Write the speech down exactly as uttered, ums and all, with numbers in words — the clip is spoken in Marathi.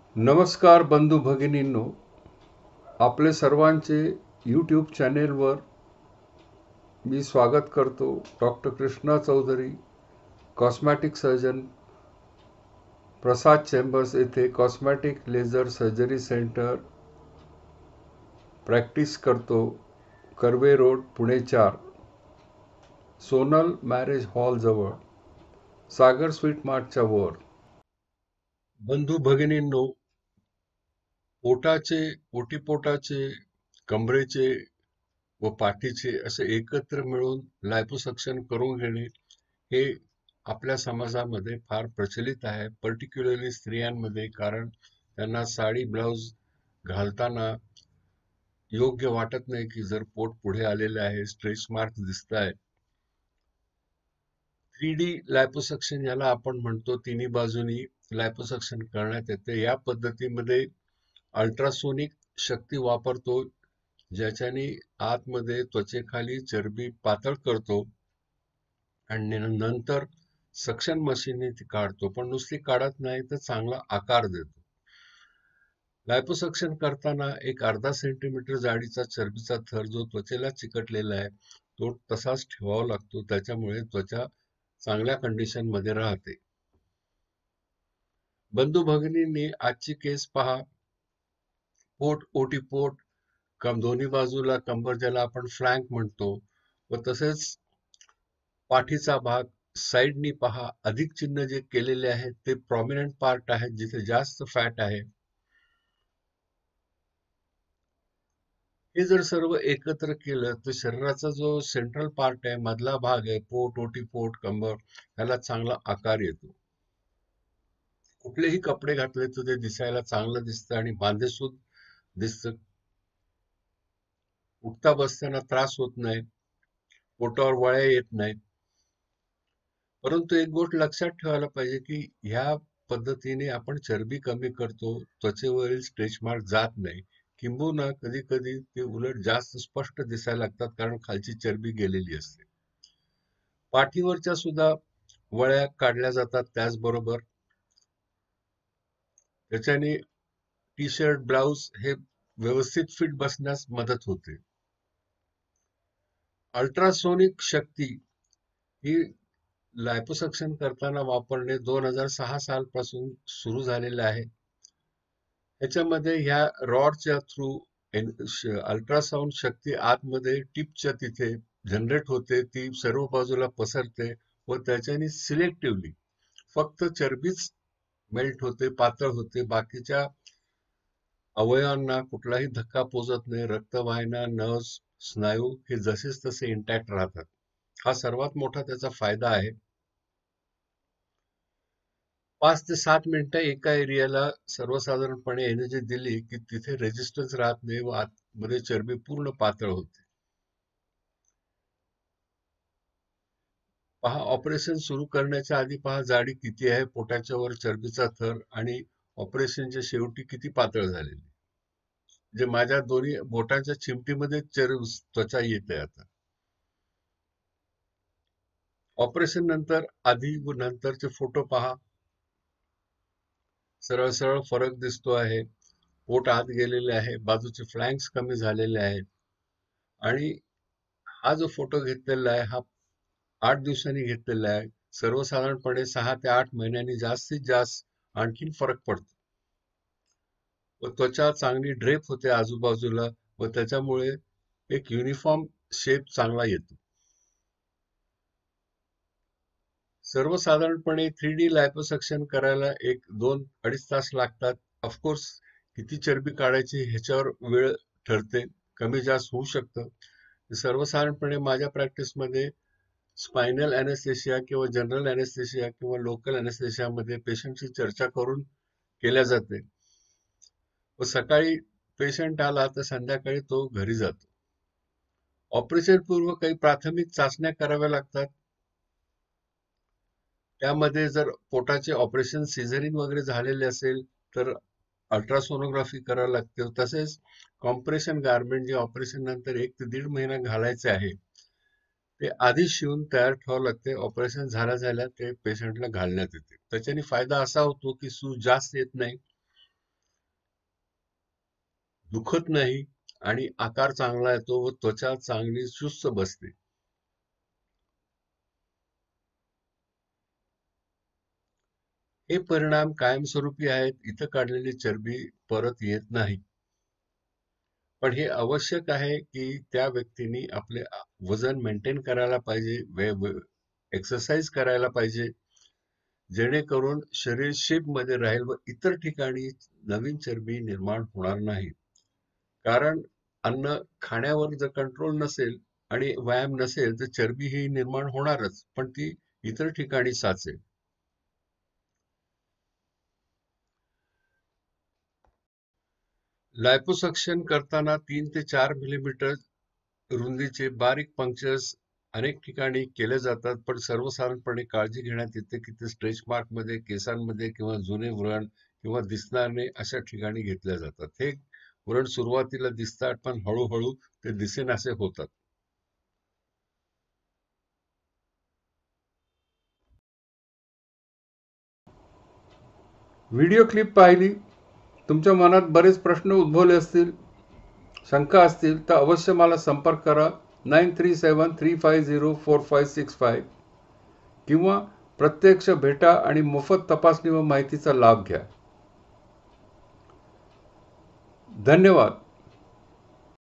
नमस्कार बंधू भगिनींनो, आपले सर्वांचे यूट्यूब चॅनेलवर मी स्वागत करतो. Doctor Krishna Chaudhari, cosmetic surgeon, Prasad chambers येथे cosmetic laser surgery centre practice करतो. कर्वे रोड, पुणे चार, सोनल मॅरेज हॉल जवळ, सागर स्वीट मार्टच्या वर. बंधू भगिनींनो, पोटाचे, ओटीपोटाचे, कमरेचे व पाठीचे असे एकत्र मिळून लायपोसक्शन करून घेणे हे आपल्या समाजामध्ये फार प्रचलित आहे, पर्टिक्युलरली स्त्रियांमध्ये. कारण त्यांना साडी ब्लाउज घालताना योग्य वाटत नाही की जर पोट पुढे आलेले आहे, स्ट्रेच मार्क दिसत आहे. थ्री डी लायपोसक्शन याला आपण म्हणतो. तिन्ही बाजूनी लायपोसक्शन करण्यात येते. या पद्धतीमध्ये अल्ट्रासोनिक शक्ती वापरतो, ज्याच्याने आतमध्ये त्वचेखाली चरबी पातळ करतो आणि नंतर सक्शन मशीनने ती काढतो. पण नुसती काढत नाही तर चांगला आकार देतो. लायपोसक्शन करताना एक अर्धा सेंटीमीटर जाडीचा चरबीचा थर जो त्वचेला चिकटलेला आहे तो तसाच ठेवावा लागतो. त्याच्यामुळे त्वचा चांगल्या कंडिशन मध्ये राहते. बंधू भगिनींनी आजची केस पहा. पोट, ओटीपोट, कम दोन्ही बाजूला कंबर, ज्याला आपण फ्लँक म्हणतो, व तसेच पाठीचा भाग साइडनी पहा. अधिक चिन्ह जे केलेले आहेत ते प्रॉमिनंट पार्ट आहेत, जिथे जास्त फॅट आहे. हे जर सर्व एकत्र केलं तर शरीराचा जो सेंट्रल पार्ट आहे, मधला भाग आहे, पोट, ओटीपोट, कंबर, याला चांगला आकार येतो. कुठलेही कपडे घातले तर ते दिसायला चांगलं दिसतं आणि बांधेसूद दिसतं. उठता बसताना त्रास होत नाही, पोटावर वळ्या येत नाहीत. परंतु एक गोष्ट लक्षात ठेवायला पाहिजे की ह्या पद्धतीने आपण चरबी कमी करतो, त्वचेवरील स्ट्रेच मार्क जात नाही. किंबहुना कधी कधी ते उलट जास्त स्पष्ट दिसायला लागतात, कारण खालची चरबी गेलेली असते. पाठीवरच्या सुद्धा वळ्या काढल्या जातात. त्याचबरोबर त्याच्याने टी शर्ट, ब्लाउज हे व्यवस्थित फिट बसण्यास मदत होते. अल्ट्रासोनिक शक्ती ही लायपोसक्शन करताना वापरणे दोन हजार सहा सालपासून सुरू झालेले आहे. याच्यामध्ये ह्या रॉडच्या थ्रू अल्ट्रासाऊंड शक्ती आतमध्ये टिपच्या तिथे जनरेट होते, ती सर्व बाजूला पसरते व त्याच्याने सिलेक्टिव्हली फक्त चरबीच मेल्ट होते, पातळ होते. बाकीच्या अवयवांना कुठलाही धक्का पोचत नाही. रक्तवाहिन्या, नर्व्स, स्नायू हे जसेच तसे इंटॅक्ट राहतात. हा सर्वात मोठा त्याचा फायदा आहे. पाच ते सात मिनिटं एका एरियाला सर्वसाधारणपणे एनर्जी दिली की तिथे रेजिस्टन्स राहत नाही व आतमध्ये चरबी पूर्ण पातळ होते. पहा, ऑपरेशन सुरू करण्याच्या आधी पहा जाडी किती आहे, पोटाच्या वर चरबीचा थर, आणि ऑपरेशनच्या शेवटी किती पातळ झालेली. जे माझ्या दोन्ही बोटांच्या चिमटीमध्ये चरब त्वचा येते. आता ऑपरेशन नंतर आधी व नंतरचे फोटो पहा. सरळ सरळ फरक दिसतो आहे. पोट आत गेलेले आहे, बाजूचे फ्लँक्स कमी झालेले आहेत. आणि हा जो फोटो घेतलेला आहे हा आठ दिवसांनी घेतलेला आहे. सर्वसाधारणपणे सहा ते आठ महिन्यांनी जास्तीत जास्त आणखीन फरक पडतो व त्वचा चांगली ड्रेप होते आजूबाजूला व त्याच्यामुळे एक युनिफॉर्म शेप चांगला येतो. सर्वसाधारणपणे थ्री डी लायपोसक्शन करायला एक दोन अडीच तास लागतात. ऑफकोर्स किती चरबी काढायची ह्याच्यावर वेळ ठरते, कमी जास्त होऊ शकतं. सर्वसाधारणपणे माझ्या प्रॅक्टिसमध्ये स्पायनल अॅनेस्थेशिया किंवा जनरल अॅनेस्थेशिया किंवा लोकल अॅनेस्थेशियामध्ये पेशंटची चर्चा करून केल्या जाते व सकाळी पेशंट आला तर संध्याकाळी तो घरी जातो. ऑपरेशन पूर्व काही प्राथमिक चाचण्या कराव्या लागतात. त्यामध्ये जर पोटाचे ऑपरेशन सिझरिंग वगैरे झालेले असेल तर अल्ट्रासोनोग्राफी करावी लागते. तसेच कॉम्प्रेशन गारमेंट जे ऑपरेशन नंतर एक ते दीड महिना घालायचे आहे ते आधी शिवून तयार ठेवावं लागते. ऑपरेशन झाल्या झाल्या ते पेशंटला घालण्यात येते. त्याच्याने फायदा असा होतो की सूज जास्त येत नाही दुखत नाही आणि आकार चांगला येतो व त्वचा चांगली सुस्त बसते. हे परिणाम कायमस्वरूपी आहेत. इथं काढलेली चरबी परत येत नाही. पण हे आवश्यक आहे की त्या व्यक्तीने आपले वजन मेंटेन करायला पाहिजे, एक्सरसाइज करायला पाहिजे, जेणेकरून शरीर शेप मध्ये राहील व इतर ठिकाणी नवीन चरबी निर्माण होणार नाही. कारण अन्न खाण्यावर जर कंट्रोल नसेल आणि व्यायाम नसेल तर चरबी ही निर्माण होणारच, पण ती इतर ठिकाणी साचेल. लायपोसक्शन करताना तीन ते चार मिलीमीटर रुंदीचे बारीक पंक्चर्स अनेक ठिकाणी केले जातात, पण सर्वसाधारणपणे काळजी घेण्यात येते की ते स्ट्रेच मार्क मध्ये, केसांमध्ये किंवा जुने व्रण किंवा दिसणार नाही अशा ठिकाणी घेतल्या जातात. हे व्रण सुरुवातीला दिसतात, पण हळूहळू ते दिसेनासे होतात. व्हिडिओ क्लिप पाहिली, तुमच्या मनात बरेच प्रश्न उद्भवले असतील, शंका असतील तर अवश्य मला संपर्क करा nine three seven three five zero four five six five किंवा प्रत्यक्ष भेटा आणि मोफत तपासणी व माहितीचा लाभ घ्या. धन्यवाद.